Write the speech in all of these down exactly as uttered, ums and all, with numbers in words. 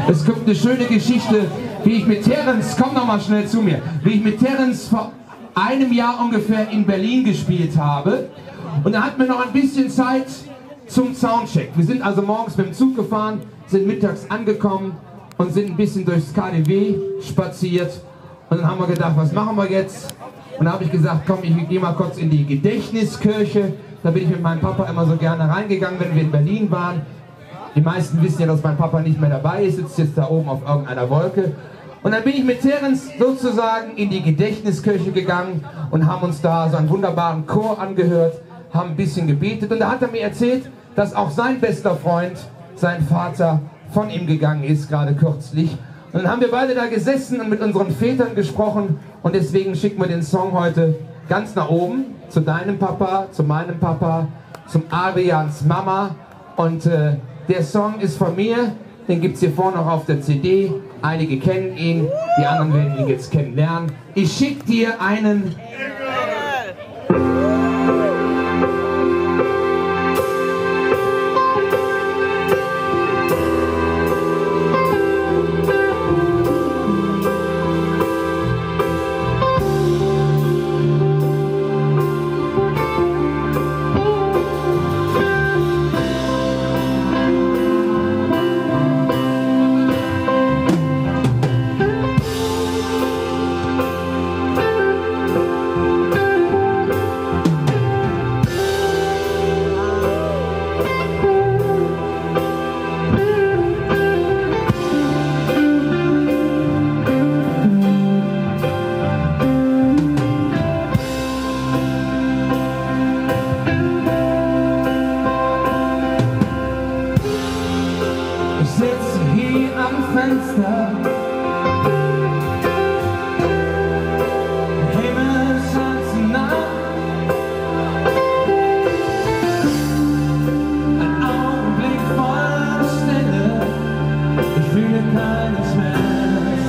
Es kommt eine schöne Geschichte, wie ich mit Terence, komm noch mal schnell zu mir, wie ich mit Terence vor einem Jahr ungefähr in Berlin gespielt habe. Und da hatten wir noch ein bisschen Zeit zum Soundcheck. Wir sind also morgens mit dem Zug gefahren, sind mittags angekommen und sind ein bisschen durchs K D W spaziert. Und dann haben wir gedacht, was machen wir jetzt? Und da habe ich gesagt, komm, ich gehe mal kurz in die Gedächtniskirche. Da bin ich mit meinem Papa immer so gerne reingegangen, wenn wir in Berlin waren. Die meisten wissen ja, dass mein Papa nicht mehr dabei ist, sitzt jetzt da oben auf irgendeiner Wolke. Und dann bin ich mit Terence sozusagen in die Gedächtniskirche gegangen und haben uns da so einen wunderbaren Chor angehört, haben ein bisschen gebetet. Und da hat er mir erzählt, dass auch sein bester Freund, sein Vater, von ihm gegangen ist, gerade kürzlich. Und dann haben wir beide da gesessen und mit unseren Vätern gesprochen. Und deswegen schicken wir den Song heute ganz nach oben, zu deinem Papa, zu meinem Papa, zum Adrians Mama. Und äh, der Song ist von mir, den gibt es hier vorne noch auf der C D. Einige kennen ihn, die anderen werden ihn jetzt kennenlernen. Ich schicke dir einen... Fenster. Himmel scheint zu nah. Ein Augenblick voller Stille. Ich fühle keinen Schmerz.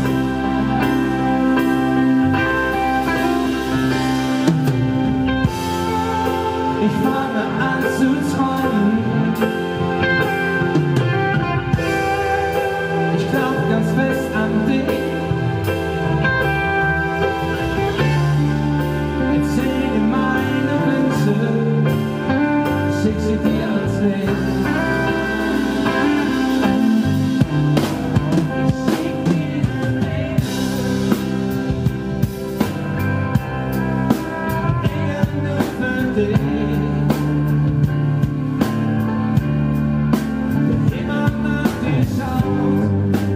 Ich fange an zu träumen. Ganz fest an dich. Erzähl dir meine Wünsche, schick sie dir ans Licht. Ich schick dir Dinge nur für dich. Der immer nach dir schaut.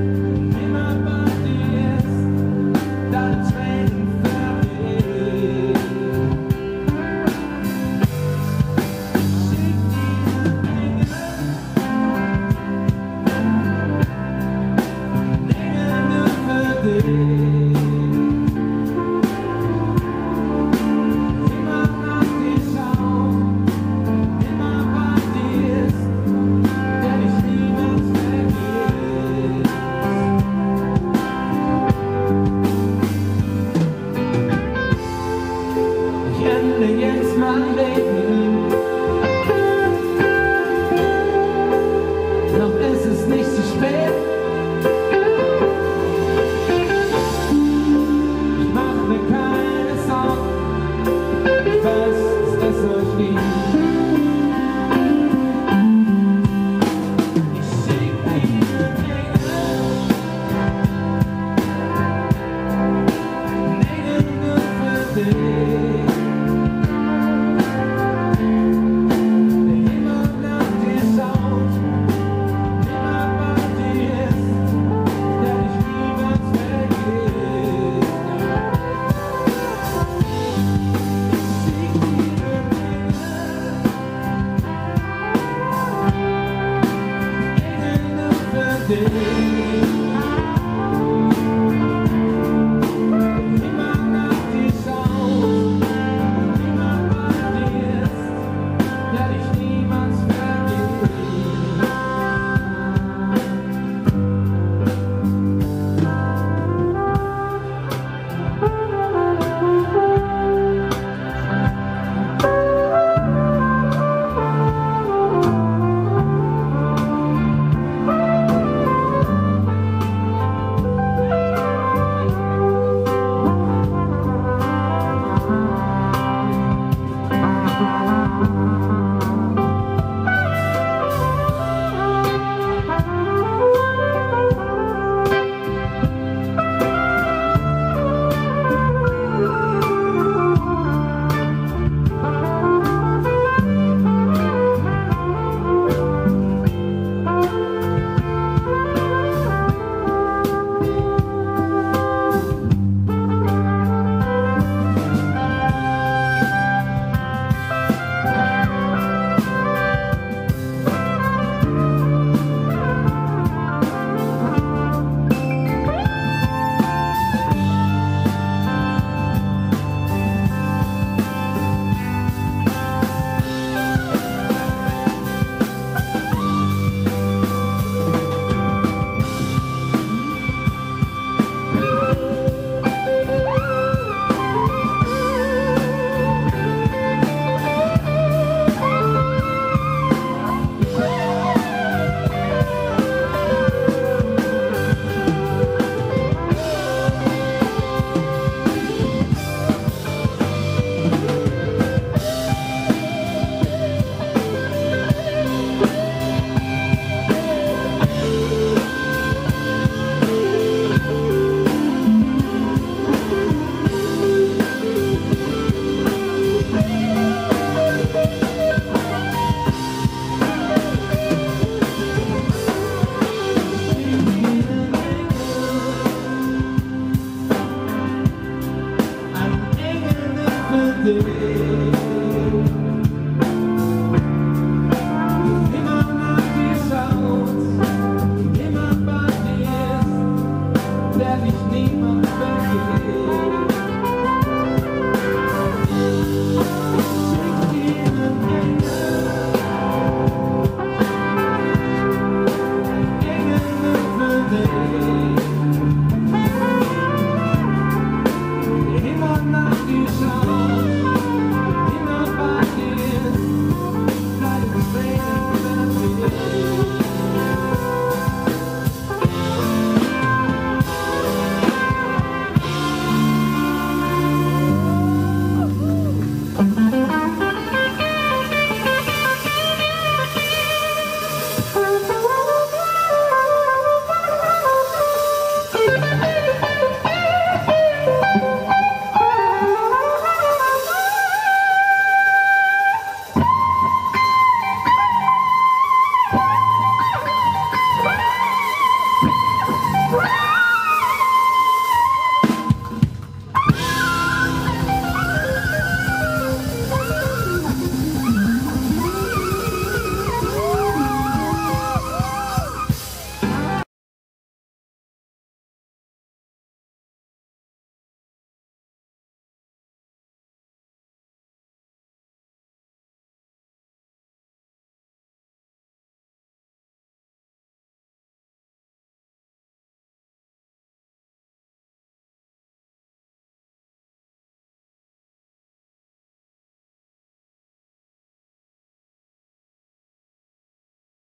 Jetzt mein Leben, noch ist es nicht zu spät. Ich mach mir keine Sorgen, ich weiß, dass es euch liebt. Ich schick dir Dinge, Dinge nur für dich. Day.